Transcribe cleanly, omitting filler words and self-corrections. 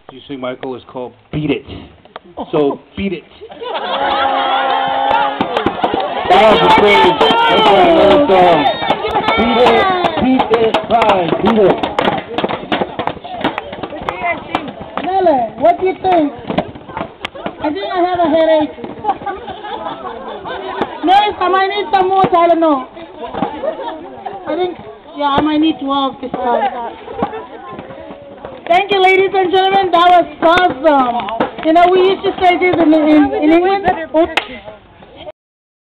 you sing, Michael, is called Beat It. So, beat it. That was the phrase. That's why I know the song. Beat it, fine, beat it. Nele, what do you think? I think I have a headache. Nurse, I might need some more Tylenol. I think, yeah, I might need 12 this time. Thank you, ladies and gentlemen. That was awesome. You know, we used to say this in English.